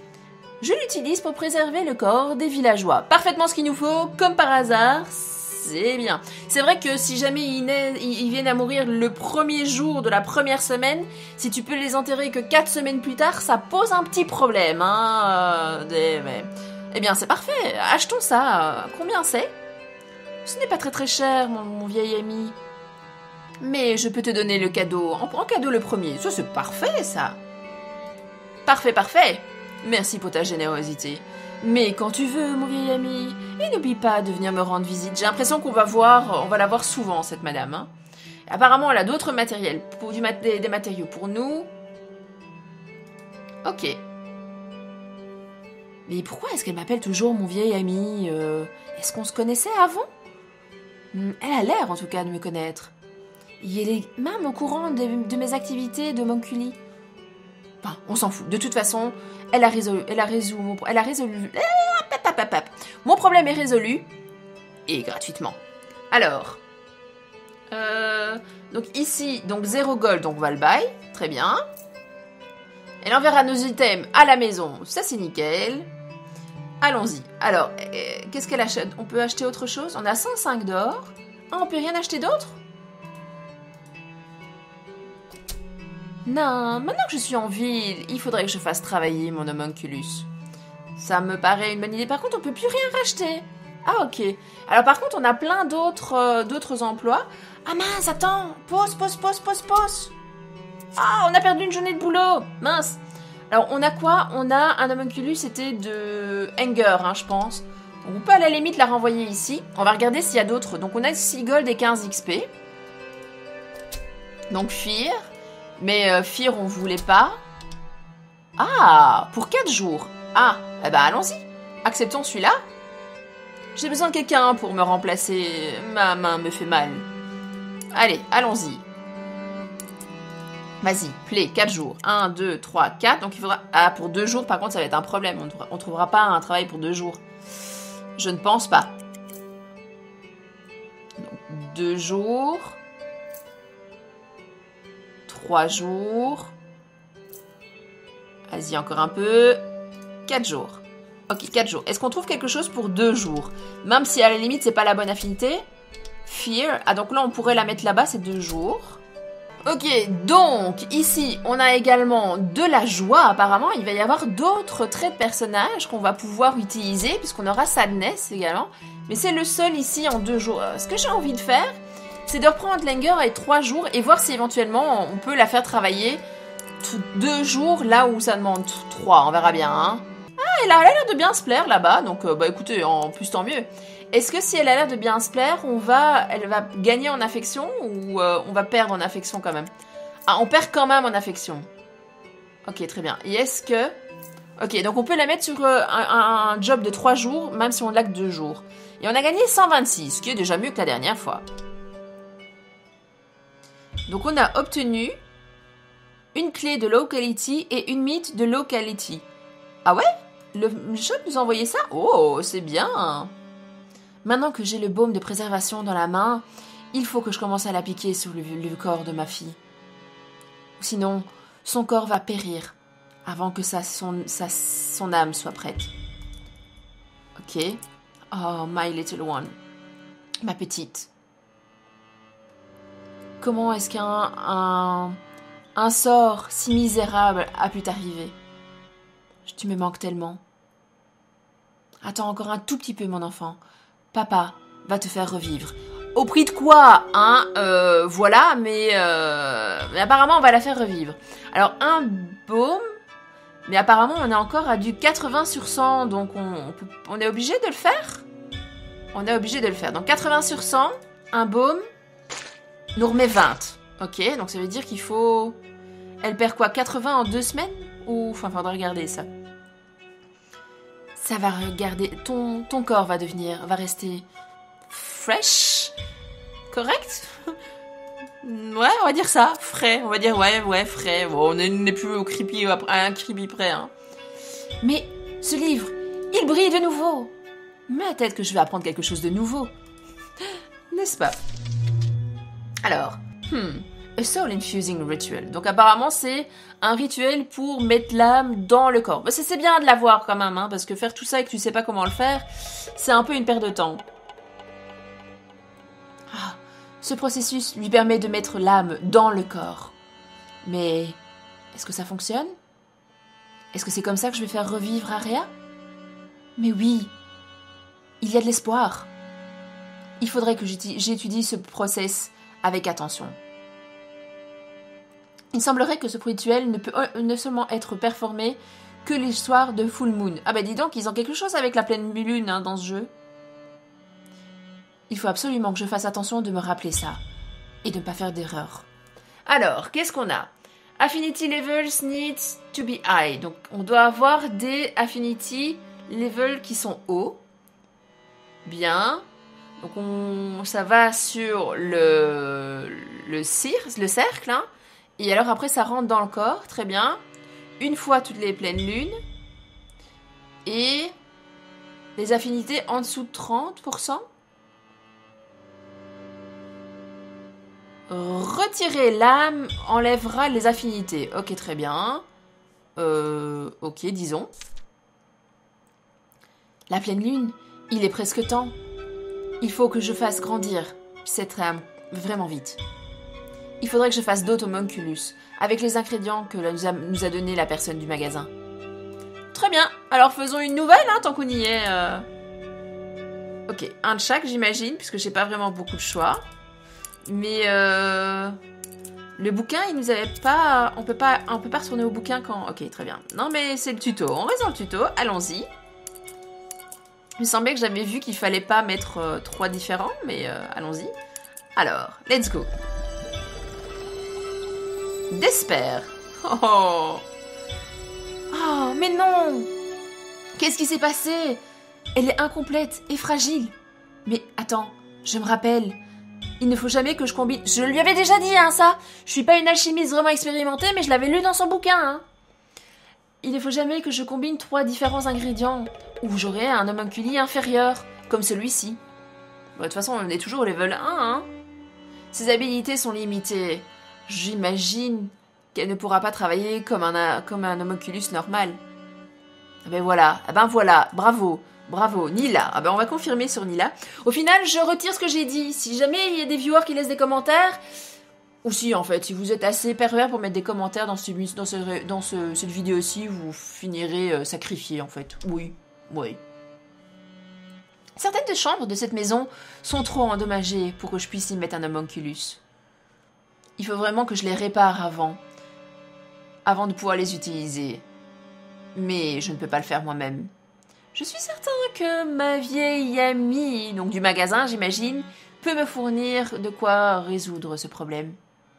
Je l'utilise pour préserver le corps des villageois. Parfaitement ce qu'il nous faut, comme par hasard, c'est bien. C'est vrai que si jamais ils, naissent, ils viennent à mourir le premier jour de la première semaine, si tu peux les enterrer que quatre semaines plus tard, ça pose un petit problème. Hein euh, mais... Eh bien, c'est parfait, achetons ça. Combien c'est? Ce n'est pas très très cher, mon, mon vieil ami. Mais je peux te donner le cadeau. En, en cadeau le premier. Ça, c'est parfait, ça. Parfait, parfait. Merci pour ta générosité. Mais quand tu veux, mon vieil ami, et n'oublie pas de venir me rendre visite. J'ai l'impression qu'on va voir, on va la voir souvent, cette madame. Hein. Apparemment, elle a d'autres matériels, pour du mat des, des matériaux pour nous. Ok. Mais pourquoi est-ce qu'elle m'appelle toujours mon vieil ami? euh, Est-ce qu'on se connaissait avant? Elle a l'air, en tout cas, de me connaître. Et elle est même au courant de, de mes activités de Homunculi. Enfin, on s'en fout. De toute façon, elle a résolu... Elle a résolu... Mon, elle a résolu... Mon problème est résolu. Et gratuitement. Alors. Euh, donc ici, donc zéro gold, donc on va le buy. Très bien. Elle enverra nos items à la maison. Ça, c'est nickel. Allons-y. Alors, euh, qu'est-ce qu'elle achète? On peut acheter autre chose? On a cent cinq d'or. Ah, on peut rien acheter d'autre? Non, maintenant que je suis en ville, il faudrait que je fasse travailler mon homunculus. Ça me paraît une bonne idée. Par contre, on peut plus rien racheter. Ah, ok. Alors, par contre, on a plein d'autres euh, d'autres emplois. Ah mince, attends. Pause, pause, pause, pause, pause. Ah, on a perdu une journée de boulot. Mince. Alors, on a quoi? On a un homunculus, c'était de Anger, hein, je pense. Donc, on peut à la limite la renvoyer ici. On va regarder s'il y a d'autres. Donc, on a six gold et quinze X P. Donc, Fear. Mais euh, Fear, on voulait pas. Ah, pour quatre jours. Ah, eh ben allons-y. Acceptons celui-là. J'ai besoin de quelqu'un pour me remplacer. Ma main me fait mal. Allez, allons-y. Vas-y, play, quatre jours. un, deux, trois, quatre. Donc il faudra... Ah, pour deux jours, par contre, ça va être un problème. On ne trouvera... trouvera pas un travail pour deux jours. Je ne pense pas. Donc, deux jours. Trois jours. Vas-y, encore un peu. Quatre jours. Ok, quatre jours. Est-ce qu'on trouve quelque chose pour deux jours? Même si à la limite, c'est pas la bonne affinité. Fear. Ah, donc là, on pourrait la mettre là-bas, c'est deux jours. Ok, donc, ici, on a également de la joie, apparemment. Il va y avoir d'autres traits de personnages qu'on va pouvoir utiliser, puisqu'on aura Sadness également. Mais c'est le seul ici en deux jours. Ce que j'ai envie de faire, c'est de reprendre Langer avec trois jours et voir si éventuellement, on peut la faire travailler deux jours là où ça demande trois. On verra bien, hein. Ah, elle a l'air de bien se plaire là-bas, donc euh, bah écoutez, en plus tant mieux. Est-ce que si elle a l'air de bien se plaire, on va, elle va gagner en affection ou euh, on va perdre en affection quand même? Ah, on perd quand même en affection. Ok, très bien. Et est-ce que... Ok, donc on peut la mettre sur euh, un, un job de trois jours, même si on l'a que deux jours. Et on a gagné cent vingt-six, ce qui est déjà mieux que la dernière fois. Donc on a obtenu une clé de locality et une mythe de locality. Ah ouais? Le shop nous a envoyé ça? Oh, c'est bien. Maintenant que j'ai le baume de préservation dans la main, il faut que je commence à l'appliquer sur le, le corps de ma fille. Sinon, son corps va périr avant que sa, son, sa, son âme soit prête. Ok. Oh, my little one. Ma petite. Comment est-ce qu'un un, un sort si misérable a pu t'arriver? Tu me manques tellement. Attends encore un tout petit peu, mon enfant. Papa va te faire revivre. Au prix de quoi, hein? euh, Voilà, mais, euh, mais apparemment, on va la faire revivre. Alors, un baume, mais apparemment, on est encore à du quatre-vingts sur cent, donc on, on, peut, on est obligé de le faire? On est obligé de le faire. Donc, quatre-vingts sur cent, un baume, nous remet vingt. Ok, donc ça veut dire qu'il faut... Elle perd quoi? quatre-vingts en deux semaines? Ou... Enfin, faudra regarder ça. Ça va regarder... Ton, ton corps va devenir... Va rester... Fresh? Correct? Ouais, on va dire ça. Frais. On va dire ouais, ouais, frais. Bon, on n'est plus au creepy, à un creepy près, hein. Mais ce livre, il brille de nouveau. Mais peut-être que je vais apprendre quelque chose de nouveau. N'est-ce pas? Alors, hmm... A soul infusing ritual. Donc apparemment c'est un rituel pour mettre l'âme dans le corps. C'est, c'est bien de l'avoir quand même, hein, parce que faire tout ça et que tu sais pas comment le faire, c'est un peu une perte de temps. Ah, ce processus lui permet de mettre l'âme dans le corps. Mais est-ce que ça fonctionne? Est-ce que c'est comme ça que je vais faire revivre Aria? Mais oui, il y a de l'espoir. Il faudrait que j'étudie ce process avec attention. Il semblerait que ce rituel ne peut ne seulement être performé que les soirs de full moon. Ah bah dis donc, ils ont quelque chose avec la pleine lune, hein, dans ce jeu. Il faut absolument que je fasse attention de me rappeler ça. Et de ne pas faire d'erreur. Alors, qu'est-ce qu'on a? Affinity levels needs to be high. Donc, on doit avoir des affinity levels qui sont hauts. Bien. Donc, on, ça va sur le, le, cir, le cercle, hein. Et alors après, ça rentre dans le corps, très bien. Une fois toutes les pleines lunes. Et les affinités en dessous de trente pour cent. Retirer l'âme enlèvera les affinités. Ok, très bien. Euh, ok, disons. La pleine lune, il est presque temps. Il faut que je fasse grandir cette rame vraiment vite. Il faudrait que je fasse d'autres homunculus, avec les ingrédients que nous a, nous a donné la personne du magasin. Très bien, alors faisons une nouvelle, hein, tant qu'on y est. Euh... Ok, un de chaque, j'imagine, puisque j'ai pas vraiment beaucoup de choix. Mais euh... le bouquin, il nous avait pas... On peut pas, on peut pas retourner au bouquin quand... Ok, très bien. Non, mais c'est le tuto. On reste dans le tuto, allons-y. Il me semblait que j'avais vu qu'il fallait pas mettre euh, trois différents, mais euh, allons-y. Alors, let's go. Despair. Oh, oh. Oh, mais non! Qu'est-ce qui s'est passé? Elle est incomplète et fragile. Mais attends, je me rappelle. Il ne faut jamais que je combine... Je lui avais déjà dit, hein, ça. Je suis pas une alchimiste vraiment expérimentée, mais je l'avais lu dans son bouquin, hein. Il ne faut jamais que je combine trois différents ingrédients, ou j'aurai un homunculi inférieur, comme celui-ci. Bon, de toute façon, on est toujours au level un, hein. Ses habilités sont limitées. J'imagine qu'elle ne pourra pas travailler comme un, comme un homunculus normal. Ben voilà, ben voilà, bravo, bravo, Nila. Ah ben on va confirmer sur Nila. Au final, je retire ce que j'ai dit. Si jamais il y a des viewers qui laissent des commentaires, ou si en fait, si vous êtes assez pervers pour mettre des commentaires dans, ce, dans, ce, dans ce, cette vidéo-ci, vous finirez euh, sacrifié en fait. Oui, oui. Certaines des chambres de cette maison sont trop endommagées pour que je puisse y mettre un homunculus. Il faut vraiment que je les répare avant, avant de pouvoir les utiliser. Mais je ne peux pas le faire moi-même. Je suis certain que ma vieille amie, donc du magasin j'imagine, peut me fournir de quoi résoudre ce problème.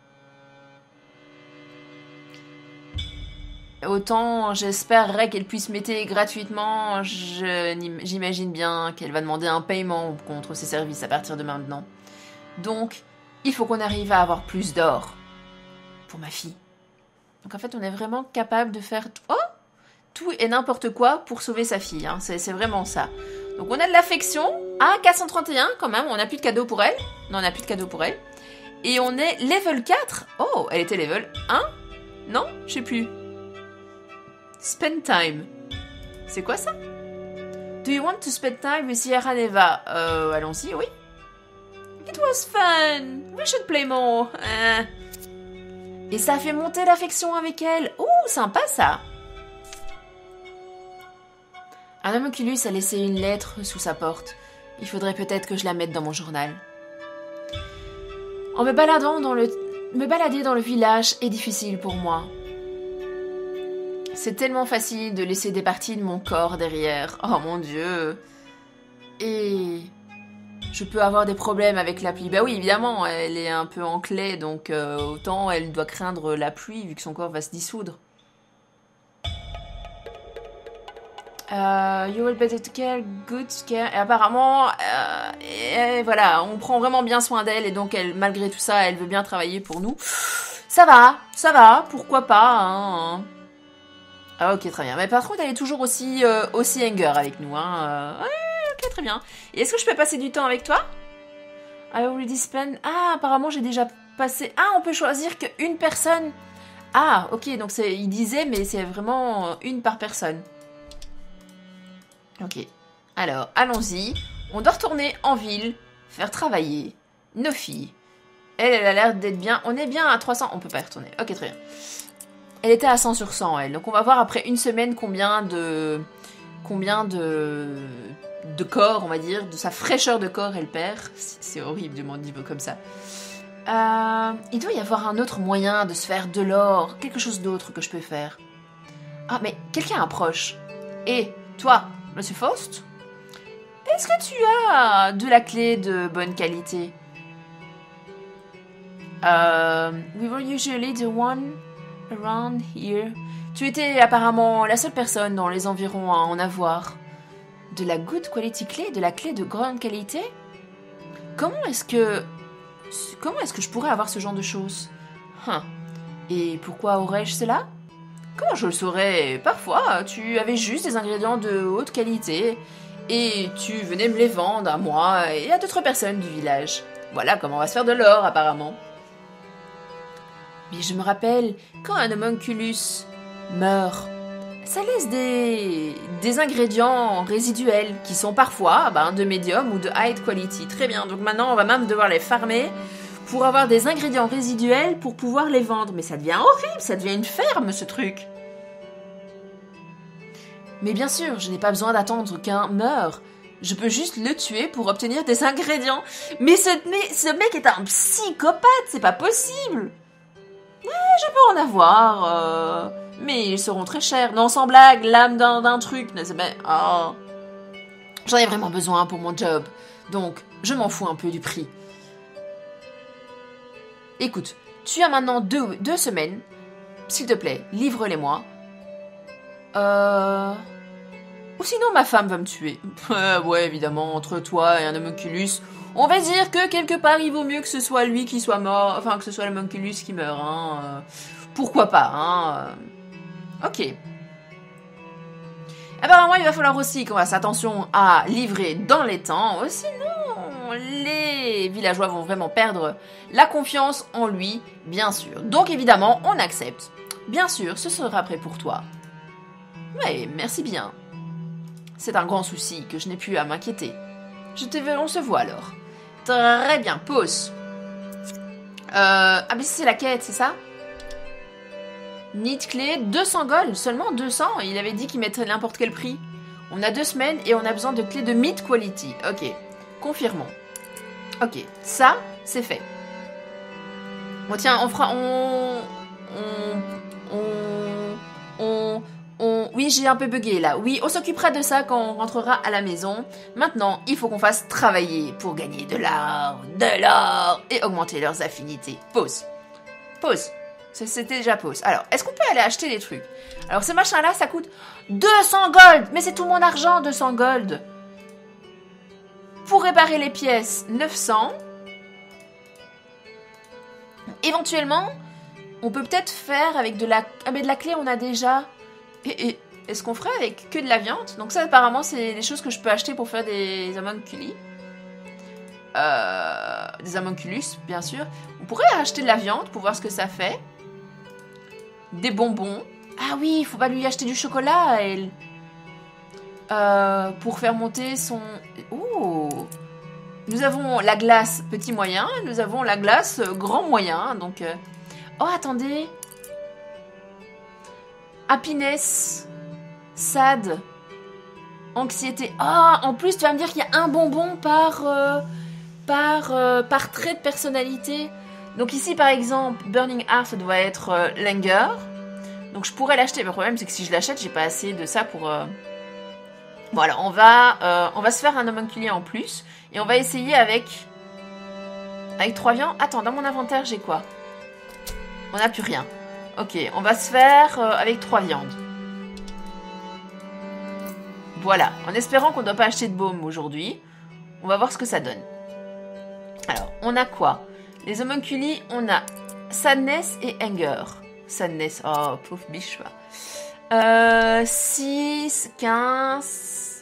Autant j'espérerais qu'elle puisse m'aider gratuitement, j'imagine bien qu'elle va demander un paiement contre ses services à partir de maintenant. Donc, il faut qu'on arrive à avoir plus d'or pour ma fille. Donc en fait, on est vraiment capable de faire oh, tout et n'importe quoi pour sauver sa fille. Hein. C'est vraiment ça. Donc on a de l'affection. Ah, quatre cent trente et un quand même. On n'a plus de cadeaux pour elle. Non, on n'a plus de cadeaux pour elle. Et on est level quatre. Oh, elle était level un? Non, je sais plus. Spend time. C'est quoi ça? Do you want to spend time with Sierra Neva? Euh, allons-y, oui. It was fun. We should play more. Euh. Et ça fait monter l'affection avec elle. Ouh, sympa ça. Un homunculus a laissé une lettre sous sa porte. Il faudrait peut-être que je la mette dans mon journal. En me baladant dans le... Me balader dans le village est difficile pour moi. C'est tellement facile de laisser des parties de mon corps derrière. Oh mon Dieu. Et... je peux avoir des problèmes avec la pluie. Bah oui, évidemment, elle est un peu en claie, donc euh, autant elle doit craindre la pluie vu que son corps va se dissoudre. Uh, you will better care, good care. Et apparemment, euh, et voilà, on prend vraiment bien soin d'elle et donc elle, malgré tout ça, elle veut bien travailler pour nous. Ça va, ça va, pourquoi pas. Hein. Ah, ok, très bien. Mais par contre, elle est toujours aussi, euh, aussi anger avec nous. Hein. Euh, ouais, ok, très bien. Et est-ce que je peux passer du temps avec toi? I already spent... Ah, apparemment, j'ai déjà passé... Ah, on peut choisir qu'une personne. Ah, ok, donc c'est, il disait, mais c'est vraiment une par personne. Ok, alors, allons-y. On doit retourner en ville, faire travailler nos filles. Elle, elle a l'air d'être bien... On est bien à trois cents... On peut pas y retourner. Ok, très bien. Elle était à cent sur cent, elle. Donc on va voir après une semaine combien de... Combien de... de corps, on va dire, de sa fraîcheur de corps, elle perd. C'est horrible de m'en dire comme ça. Euh, il doit y avoir un autre moyen de se faire de l'or, quelque chose d'autre que je peux faire. Ah, mais quelqu'un approche. Et toi, Monsieur Faust, est-ce que tu as de la clé de bonne qualité? euh, We were usually the one around here. Tu étais apparemment la seule personne dans les environs à en avoir. De la good quality clé, de la clé de grande qualité? Comment est-ce que... Comment est-ce que je pourrais avoir ce genre de choses? Huh. Et pourquoi aurais-je cela? Comment je le saurais? Parfois, tu avais juste des ingrédients de haute qualité et tu venais me les vendre à moi et à d'autres personnes du village. Voilà comment on va se faire de l'or, apparemment. Mais je me rappelle, quand un homunculus meurt, ça laisse des, des ingrédients résiduels qui sont parfois ben, de médium ou de high quality. Très bien, donc maintenant on va même devoir les farmer pour avoir des ingrédients résiduels pour pouvoir les vendre. Mais ça devient horrible, ça devient une ferme ce truc. Mais bien sûr, je n'ai pas besoin d'attendre qu'un meure. Je peux juste le tuer pour obtenir des ingrédients. Mais ce, mais ce mec est un psychopathe, c'est pas possible. Ouais, je peux en avoir, euh, mais ils seront très chers. Non, sans blague, l'âme d'un, d'un truc. Mais, oh. J'en ai vraiment besoin pour mon job. Donc, je m'en fous un peu du prix. Écoute, tu as maintenant deux, deux semaines. S'il te plaît, livre-les-moi. Euh... Ou sinon ma femme va me tuer. Euh, ouais, évidemment, entre toi et un homunculus, on va dire que quelque part il vaut mieux que ce soit lui qui soit mort, enfin que ce soit l'homunculus qui meurt. Hein. Euh, pourquoi pas, hein. Ok. Apparemment, il va falloir aussi qu'on fasse attention à livrer dans les temps. Sinon, les villageois vont vraiment perdre la confiance en lui, bien sûr. Donc évidemment, on accepte. Bien sûr, ce sera prêt pour toi. Ouais, merci bien. C'est un grand souci que je n'ai plus à m'inquiéter. Je te verrai, on se voit alors. Très bien, pause. Euh, ah mais c'est la quête, c'est ça? Need clé, deux cents gold, seulement deux cents. Il avait dit qu'il mettrait n'importe quel prix. On a deux semaines et on a besoin de clés de mid quality. Ok, confirmons. Ok, ça, c'est fait. Bon tiens, on fera... On... On... On... On... On... Oui, j'ai un peu bugué là. Oui, on s'occupera de ça quand on rentrera à la maison. Maintenant, il faut qu'on fasse travailler pour gagner de l'or, de l'or et augmenter leurs affinités. Pause. Pause. C'était déjà pause. Alors, est-ce qu'on peut aller acheter des trucs? Alors, ce machin-là, ça coûte deux cents gold. Mais c'est tout mon argent, deux cents gold. Pour réparer les pièces, neuf cents. Éventuellement, on peut peut-être faire avec de la... Ah, mais de la clé, on a déjà... Et, et est-ce qu'on ferait avec que de la viande? Donc ça, apparemment, c'est des choses que je peux acheter pour faire des homunculi. Euh, des homunculus, bien sûr. On pourrait acheter de la viande pour voir ce que ça fait. Des bonbons. Ah oui, il faut pas lui acheter du chocolat à elle. Euh, pour faire monter son... Oh. Nous avons la glace petit moyen. Nous avons la glace grand moyen. Donc... Euh... Oh, attendez. Happiness, sad, anxiété. Ah, en plus, tu vas me dire qu'il y a un bonbon par, euh, par, euh, par trait de personnalité. Donc ici, par exemple, Burning Heart, ça doit être euh, Langer. Donc je pourrais l'acheter. Le problème, c'est que si je l'achète, j'ai pas assez de ça pour... Euh... Bon, alors, on va, euh, on va se faire un homunculé en plus. Et on va essayer avec... Avec trois viandes. Attends, dans mon inventaire, j'ai quoi? On n'a plus rien. Ok, on va se faire euh, avec trois viandes. Voilà, en espérant qu'on ne doit pas acheter de baume aujourd'hui. On va voir ce que ça donne. Alors, on a quoi? Les homunculi, on a Sadness et Anger. Sadness, oh, pauvre biche. Euh, six, quinze...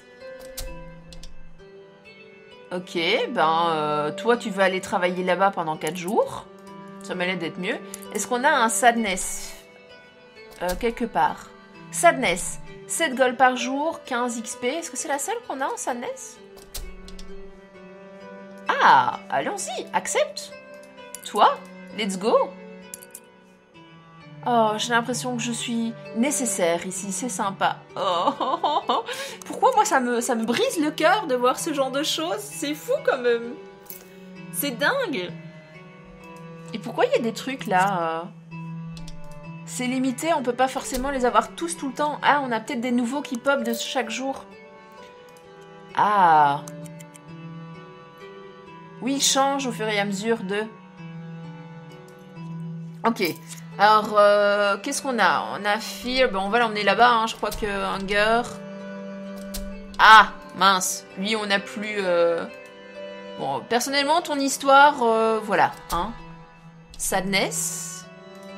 Ok, ben, euh, toi, tu vas aller travailler là-bas pendant quatre jours. Ça m'a l'air d'être mieux. Est-ce qu'on a un Sadness euh, quelque part? Sadness, sept gold par jour, quinze X P. Est-ce que c'est la seule qu'on a en Sadness? Ah, allons-y, accepte. Toi, let's go. Oh, j'ai l'impression que je suis nécessaire ici, c'est sympa. Oh, oh, oh, oh. Pourquoi moi ça me, ça me brise le cœur de voir ce genre de choses? C'est fou quand même. C'est dingue. Et pourquoi il y a des trucs là euh... C'est limité, on peut pas forcément les avoir tous tout le temps. Ah, on a peut-être des nouveaux qui pop de chaque jour. Ah. Oui, il change au fur et à mesure de... Ok. Alors, euh, qu'est-ce qu'on a? On a Fear. Bon, on va l'emmener là-bas, hein. Je crois que Hunger... Ah, mince. Lui, on n'a plus... Euh... Bon, personnellement, ton histoire, euh, voilà, hein. Sadness.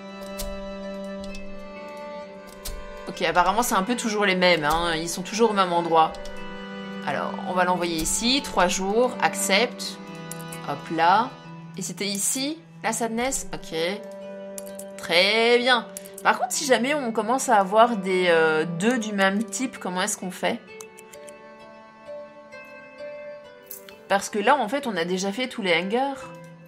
Ok, apparemment c'est un peu toujours les mêmes, hein. Ils sont toujours au même endroit. Alors, on va l'envoyer ici, trois jours, accepte. Hop là. Et c'était ici, la Sadness? Ok. Très bien. Par contre, si jamais on commence à avoir des euh, deux du même type, comment est-ce qu'on fait? Parce que là, en fait, on a déjà fait tous les hangers.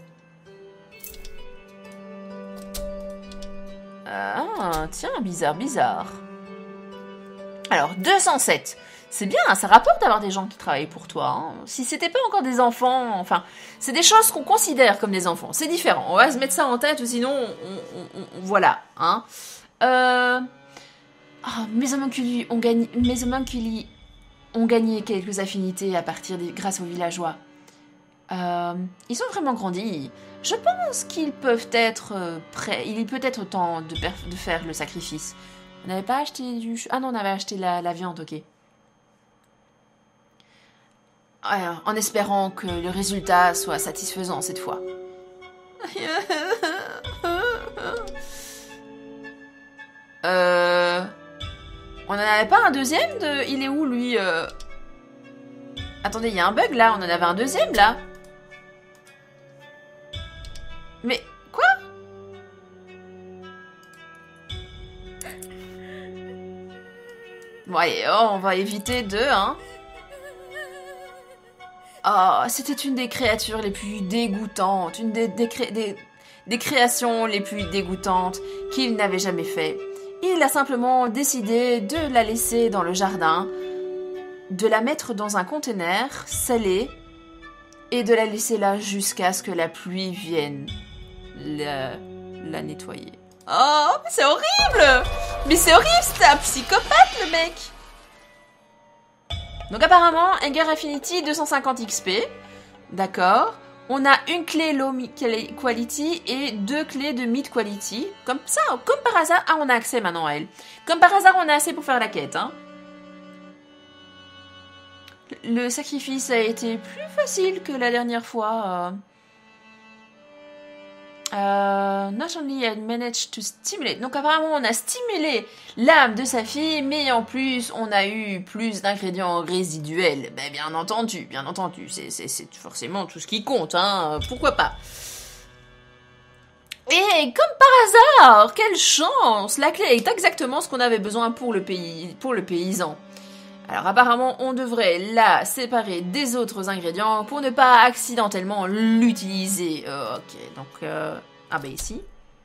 Ah, tiens, bizarre, bizarre. Alors, deux cent sept. C'est bien, ça rapporte d'avoir des gens qui travaillent pour toi. Hein. Si c'était pas encore des enfants, enfin, c'est des choses qu'on considère comme des enfants. C'est différent. On va se mettre ça en tête, ou sinon, on, on, on, voilà. Hein. Euh... Oh, mes homunculi ont gagné, mes homunculi ont gagné quelques affinités à partir des, grâce aux villageois. Euh, ils ont vraiment grandi. Je pense qu'ils peuvent être euh, prêts. Il est peut-être temps de, de faire le sacrifice. On n'avait pas acheté du... Ah non, on avait acheté la, la viande, ok. Alors, en espérant que le résultat soit satisfaisant cette fois. euh... On n'en avait pas un deuxième de... Il est où, lui euh... Attendez, il y a un bug, là. On en avait un deuxième, là. Mais... Quoi? Bon, allez, oh, on va éviter de, hein. Oh, c'était une des créatures les plus dégoûtantes, une des, des, cré des, des créations les plus dégoûtantes qu'il n'avait jamais fait. Il a simplement décidé de la laisser dans le jardin, de la mettre dans un conteneur scellé et de la laisser là jusqu'à ce que la pluie vienne la, la nettoyer. Oh, mais c'est horrible! Mais c'est horrible, c'était un psychopathe, le mec! Donc apparemment, Hanger Affinity deux cent cinquante X P. D'accord. On a une clé low quality et deux clés de mid quality. Comme ça, comme par hasard. Ah, on a accès maintenant à elle. Comme par hasard, on a assez pour faire la quête. Hein. Le sacrifice a été plus facile que la dernière fois. Euh, not only I managed to stimulate. Donc apparemment on a stimulé l'âme de sa fille, mais en plus on a eu plus d'ingrédients résiduels. Ben, bien entendu, bien entendu, c'est forcément tout ce qui compte, hein. Pourquoi pas. Et comme par hasard, quelle chance! La clé est exactement ce qu'on avait besoin pour le, pays, pour le paysan. Alors apparemment on devrait la séparer des autres ingrédients pour ne pas accidentellement l'utiliser. Euh, ok, donc... Euh... Ah bah ici.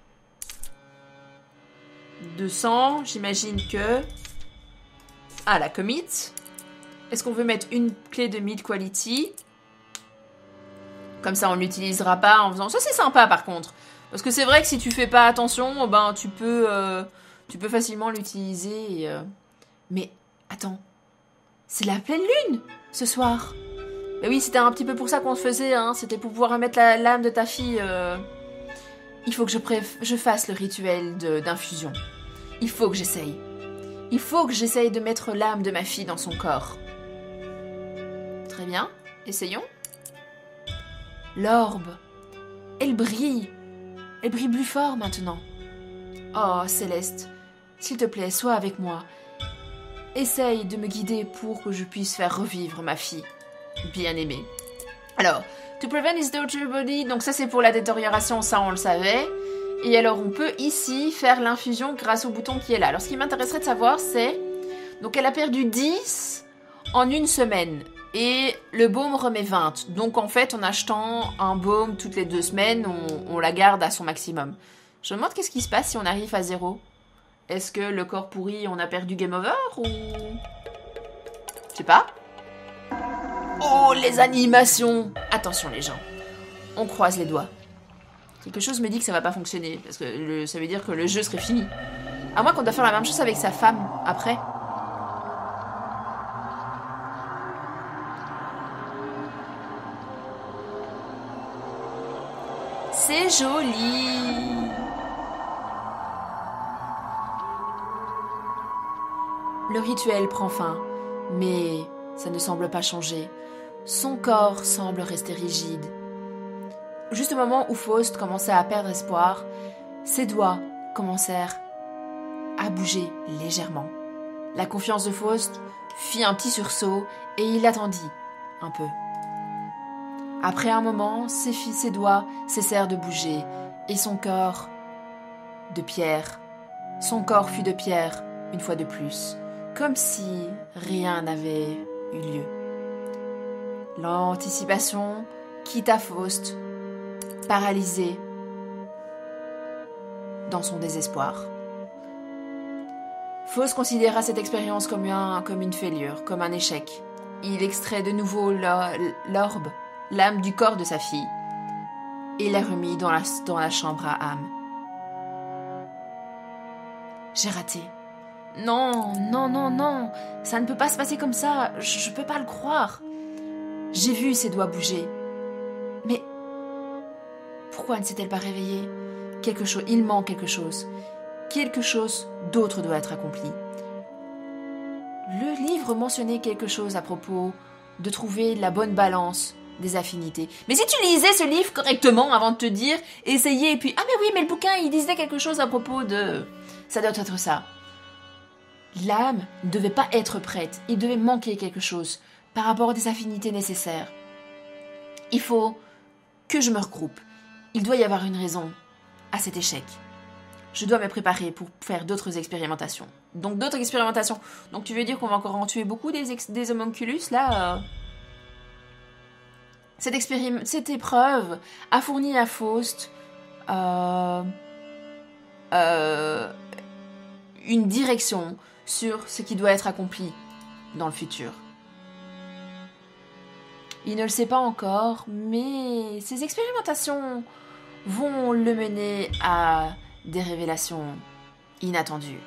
deux cents, j'imagine que... Ah, la commit. Est-ce qu'on veut mettre une clé de mid quality? Comme ça on ne l'utilisera pas en faisant... Ça c'est sympa par contre. Parce que c'est vrai que si tu fais pas attention, ben tu peux, euh, tu peux facilement l'utiliser. Euh... Mais attends. C'est la pleine lune, ce soir. Mais oui, c'était un petit peu pour ça qu'on le faisait, hein. C'était pour pouvoir remettre l'âme de ta fille. Euh... Il faut que je, je fasse le rituel d'infusion. Il faut que j'essaye. Il faut que j'essaye de mettre l'âme de ma fille dans son corps. Très bien, essayons. L'orbe, elle brille. Elle brille plus fort maintenant. Oh, Céleste, s'il te plaît, sois avec moi. Essaye de me guider pour que je puisse faire revivre ma fille bien-aimée. Alors, to prevent his daughter body, donc ça c'est pour la détérioration, ça on le savait. Et alors on peut ici faire l'infusion grâce au bouton qui est là. Alors ce qui m'intéresserait de savoir c'est, donc elle a perdu dix en une semaine. Et le baume remet vingt. Donc en fait en achetant un baume toutes les deux semaines, on, on la garde à son maximum. Je me demande qu'est-ce qui se passe si on arrive à zéro. Est-ce que le corps pourri, on a perdu game over ou... Je sais pas. Oh, les animations! Attention les gens. On croise les doigts. Quelque chose me dit que ça va pas fonctionner. Parce que le, ça veut dire que le jeu serait fini. À moins qu'on doit faire la même chose avec sa femme, après. C'est joli! Le rituel prend fin, mais ça ne semble pas changer. Son corps semble rester rigide. Juste au moment où Faust commençait à perdre espoir, ses doigts commencèrent à bouger légèrement. La confiance de Faust fit un petit sursaut et il attendit un peu. Après un moment, ses, ses doigts cessèrent de bouger et son corps de pierre Son corps fut de pierre, une fois de plus, comme si rien n'avait eu lieu. L'anticipation quitta Faust, paralysé dans son désespoir. Faust considéra cette expérience comme, un, comme une failure, comme un échec. Il extrait de nouveau l'orbe, l'âme du corps de sa fille, et la remit dans la, dans la chambre à âme. J'ai raté. Non, non, non, non, ça ne peut pas se passer comme ça, je ne peux pas le croire. J'ai vu ses doigts bouger. Mais pourquoi ne s'est-elle pas réveillée? Quelque chose, il manque quelque chose. Quelque chose d'autre doit être accompli. Le livre mentionnait quelque chose à propos de trouver la bonne balance des affinités. Mais si tu lisais ce livre correctement avant de te dire, essayez, et puis, ah mais oui, mais le bouquin, il disait quelque chose à propos de... Ça doit être ça. L'âme ne devait pas être prête, il devait manquer quelque chose par rapport à des affinités nécessaires. Il faut que je me regroupe. Il doit y avoir une raison à cet échec. Je dois me préparer pour faire d'autres expérimentations. Donc d'autres expérimentations. Donc tu veux dire qu'on va encore en tuer beaucoup des, ex- des homunculus là euh... cette, expérim- cette épreuve a fourni à Faust euh... Euh... une direction sur ce qui doit être accompli dans le futur. Il ne le sait pas encore, mais ces expérimentations vont le mener à des révélations inattendues.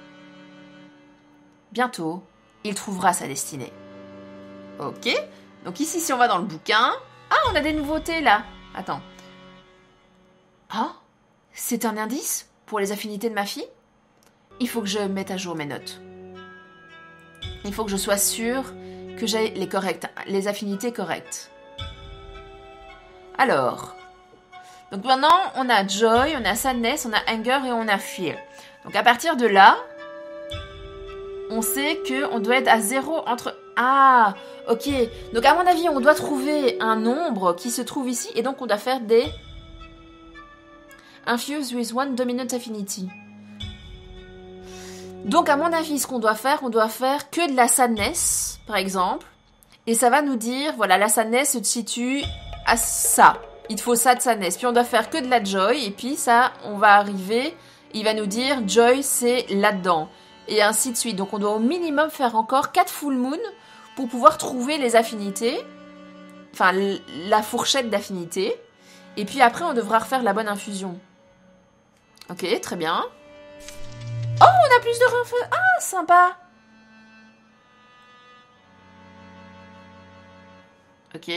Bientôt, il trouvera sa destinée. Ok, donc ici, si on va dans le bouquin... Ah, on a des nouveautés, là. Attends. Ah, c'est un indice pour les affinités de ma fille? Il faut que je mette à jour mes notes. Il faut que je sois sûre que j'ai les, correctes, les affinités correctes. Alors... Donc maintenant, on a Joy, on a Sadness, on a Anger et on a Fear. Donc à partir de là, on sait qu'on doit être à zéro entre... Ah, ok. Donc à mon avis, on doit trouver un nombre qui se trouve ici et donc on doit faire des... Infuse with one dominant affinity. Donc à mon avis, ce qu'on doit faire, on doit faire que de la Sadness, par exemple. Et ça va nous dire, voilà, la Sadness se situe à ça. Il te faut ça de Sadness. Puis on doit faire que de la Joy. Et puis ça, on va arriver, il va nous dire Joy, c'est là-dedans. Et ainsi de suite. Donc on doit au minimum faire encore quatre Full Moon pour pouvoir trouver les affinités. Enfin, la fourchette d'affinités. Et puis après, on devra refaire la bonne infusion. Ok, très bien. Oh, on a plus de renfeu. Ah, sympa. Ok.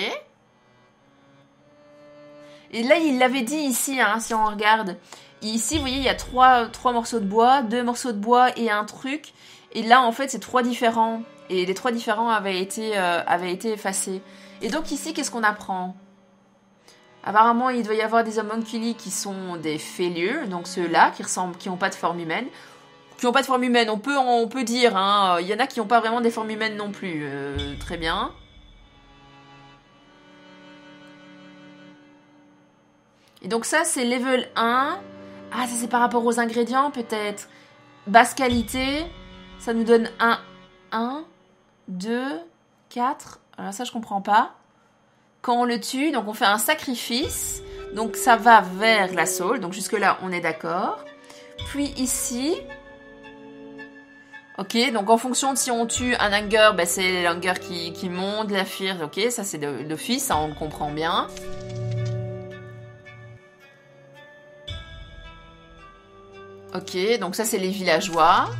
Et là, il l'avait dit ici, hein, si on regarde. Ici, vous voyez, il y a trois, trois morceaux de bois, deux morceaux de bois et un truc. Et là, en fait, c'est trois différents. Et les trois différents avaient été, euh, avaient été effacés. Et donc ici, qu'est-ce qu'on apprend? Apparemment, il doit y avoir des homunculi qui sont des failures, donc ceux-là, qui ressemblent, qui n'ont pas de forme humaine. Qui n'ont pas de forme humaine, on peut, on peut dire, hein. Il y en a qui n'ont pas vraiment des formes humaines non plus. Euh, très bien. Et donc ça, c'est level un. Ah, ça c'est par rapport aux ingrédients, peut-être. Basse qualité, ça nous donne un, un, deux, quatre. Alors ça, je comprends pas. Quand on le tue, donc on fait un sacrifice. Donc ça va vers la soul. Donc jusque-là, on est d'accord. Puis ici... Ok, donc en fonction de si on tue un Anger, ben c'est l'Anger qui, qui monte, la Fear, ok, ça c'est d'office, ça on le comprend bien. Ok, donc ça c'est les villageois.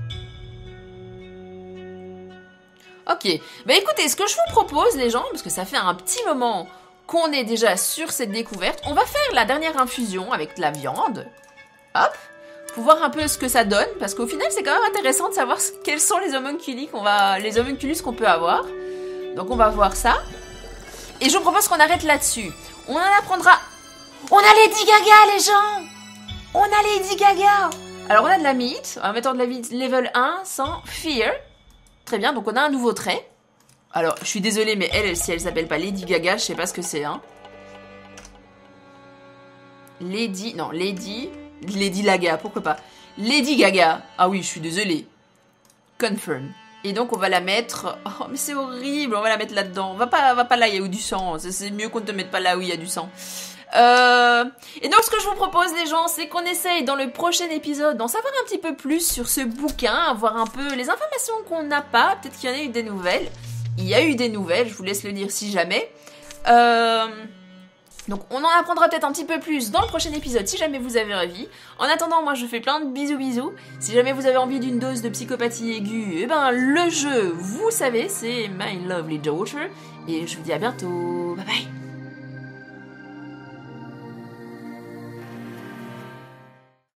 Ok, bah écoutez, ce que je vous propose les gens, parce que ça fait un petit moment qu'on est déjà sur cette découverte, on va faire la dernière infusion avec de la viande. Hop, pour voir un peu ce que ça donne, parce qu'au final c'est quand même intéressant de savoir quels sont les homunculus qu'on va, les homunculus qu'on peut avoir. Donc on va voir ça. Et je vous propose qu'on arrête là-dessus. On en apprendra... On a Lady Gaga les gens! On a Lady Gaga! Alors on a de la meat, en mettant de la meat level un sans fear. Très bien, donc on a un nouveau trait. Alors, je suis désolée, mais elle, si elle s'appelle pas Lady Gaga, je sais pas ce que c'est, hein. Lady, non, Lady, Lady Laga, pourquoi pas. Lady Gaga. Ah oui, je suis désolée. Confirm. Et donc on va la mettre... Oh mais c'est horrible, on va la mettre là-dedans. Va pas, va pas là, il y a où du sang. C'est mieux qu'on ne te mette pas là où il y a du sang. Euh... Et donc ce que je vous propose les gens, c'est qu'on essaye dans le prochain épisode d'en savoir un petit peu plus sur ce bouquin, voir un peu les informations qu'on n'a pas, peut-être qu'il y en a eu des nouvelles. Il y a eu des nouvelles, je vous laisse le dire si jamais. Euh... Donc on en apprendra peut-être un petit peu plus dans le prochain épisode si jamais vous avez envie. En attendant, moi je fais plein de bisous bisous. Si jamais vous avez envie d'une dose de psychopathie aiguë, eh ben le jeu, vous savez, c'est My Lovely Daughter. Et je vous dis à bientôt, bye bye.